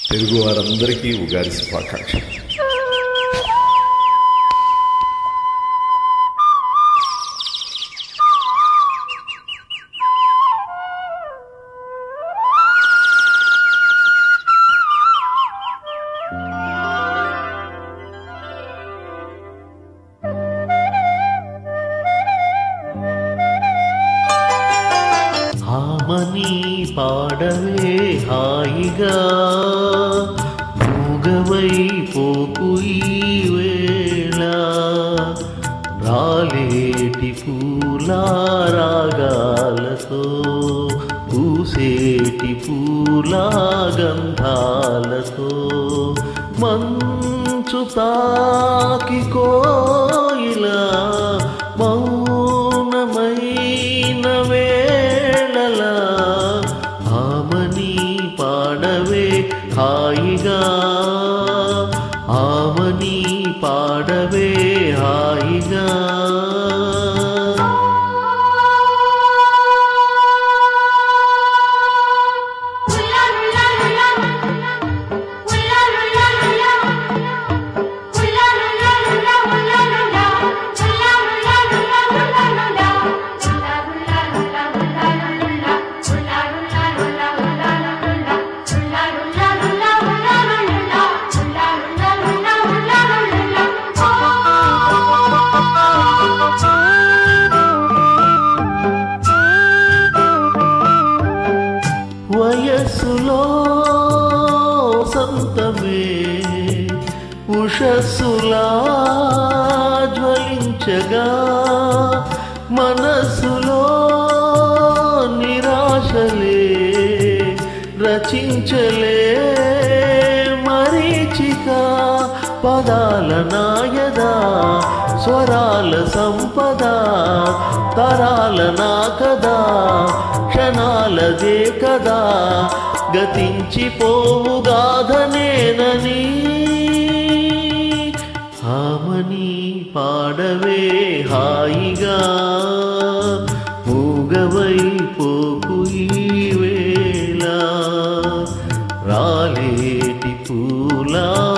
తెలుగు వారందరికీ ఉగాది శుభాకాంక్షలు. హామని పాడవే హాయిగా, మూగవై పోకు ఈ వేళ, రాలేటి పూల రాగాలతో, పూసేటి పూల గంధాలతో, మంచు తాకి కోయిలా మౌనమైన వేళలా, ఆమని పాడవే హాయిగా, ఆమని పాడవే హాయిగా. వయస్సులో సంతమే ఉషస్సులా జ్వలించగా, మనస్సులో నిరాశలే రచించలే మరీచిక, పదాల నాయదా స్వరాల సంపద, తరాల నా కదా క్షణాలదే కదా, గతించిపోవు గాథనేనని, ఆమని పాడవే హాయిగా, మూగవై పోకు ఈ వేళ, రాలేటి పూల